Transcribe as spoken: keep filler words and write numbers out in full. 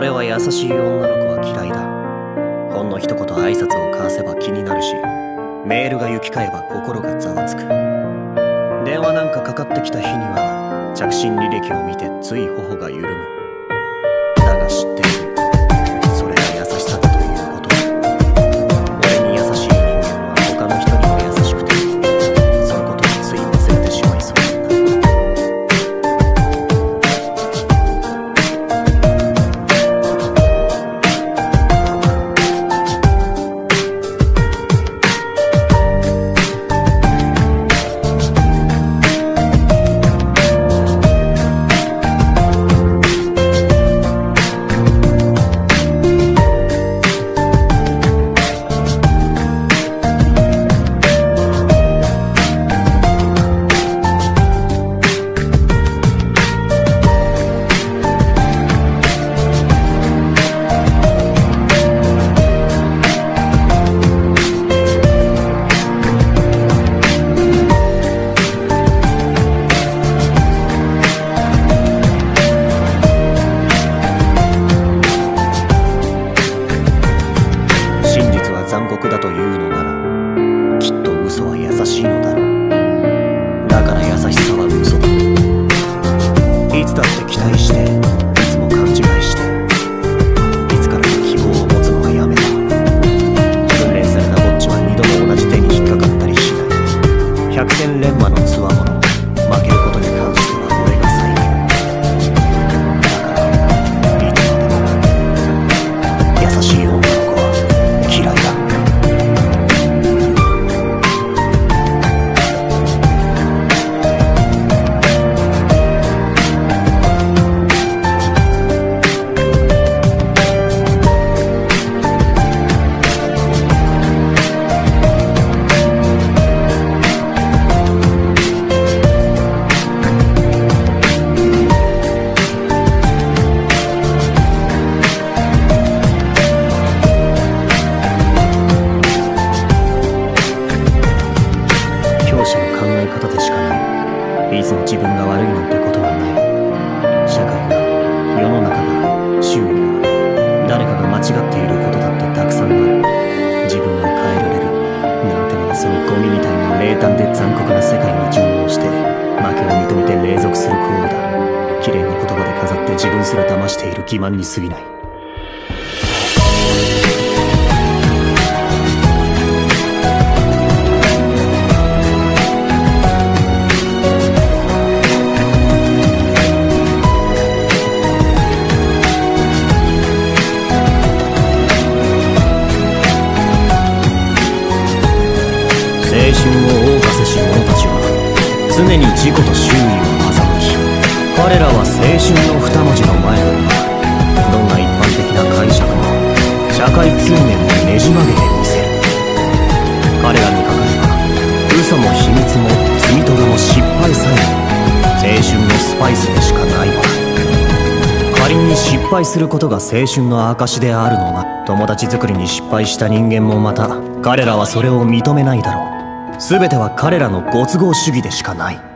俺は優しい女の子は嫌いだ。ほんの一言挨拶を交わせば気になるし、メールが行き交えば心がざわつく。電話なんかかかってきた日には着信履歴を見てつい頬が緩む。だが知っている、それが優しさだということ。俺に優しい人間は他の人にも優しくて、そのことをつい忘れてしまいそうなんだ。残酷だというのなら、きっと嘘は優しいのだろう。だから優しさは嘘だ。いつだって期待して、いつも勘違いして、いつからか希望を持つのはやめた。訓練されたぼっちは二度も同じ手に引っかかったりしない。百戦錬磨のつわもの、負けることに関しては俺が最強。だからいつまでも優しい女の子は嫌いだ。方でしかない。いつも自分が悪いなんてことはない。社会が、世の中が、周囲が、誰かが間違っていることだってたくさんある。自分を変えられるなんてのはそのゴミみたいな冷淡で残酷な世界に順応して負けを認めて隷属する行為だ。綺麗な言葉で飾って自分すら騙している欺瞞に過ぎない。青春を謳歌せし者たちは常に自己と周囲を欺き、彼らは青春の二文字の前でどんな一般的な解釈も社会通念をねじ曲げてみせる。彼らにかかれば嘘も秘密も罪咎も失敗さえも青春のスパイスでしかないのだ。仮に失敗することが青春の証であるのなら、友達作りに失敗した人間もまた彼らはそれを認めないだろう。全ては彼らのご都合主義でしかない。